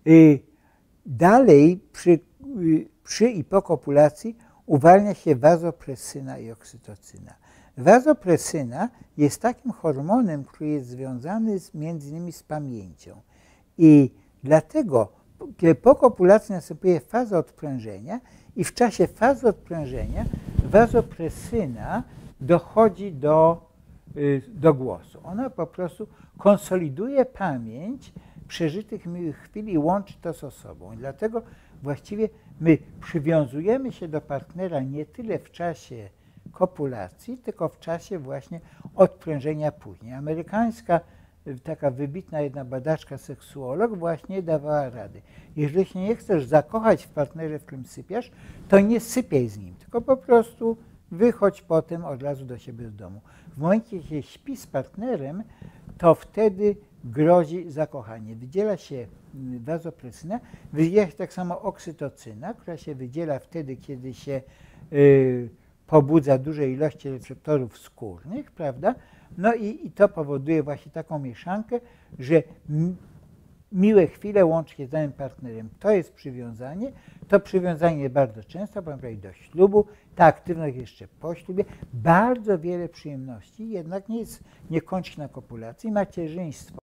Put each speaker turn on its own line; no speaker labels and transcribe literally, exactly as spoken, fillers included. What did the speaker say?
Dalej przy, przy i po kopulacji uwalnia się wazopresyna i oksytocyna. Wazopresyna jest takim hormonem, który jest związany z, między innymi z pamięcią. I dlatego po kopulacji następuje faza odprężenia i w czasie fazy odprężenia wazopresyna dochodzi do, do głosu. Ona po prostu konsoliduje pamięć przeżytych miłych chwil i łączy to z osobą. I dlatego właściwie my przywiązujemy się do partnera nie tyle w czasie kopulacji, tylko w czasie właśnie odprężenia później. Amerykańska taka wybitna jedna badaczka, seksuolog, właśnie dawała rady. Jeżeli się nie chcesz zakochać w partnerze, w którym sypiasz, to nie sypiaj z nim, tylko po prostu wychodź potem od razu do siebie do domu. W momencie, kiedy się śpi z partnerem, to wtedy grozi zakochanie. Wydziela się wazopresyna, wydziela się tak samo oksytocyna, która się wydziela wtedy, kiedy się yy, pobudza duże ilości receptorów skórnych, prawda? No i, i to powoduje właśnie taką mieszankę, że miłe chwile łączy się z danym partnerem. To jest przywiązanie. To przywiązanie bardzo często, powiem do ślubu, ta aktywność jeszcze po ślubie, bardzo wiele przyjemności, jednak nie, jest, nie kończy się na kopulacji. Macierzyństwo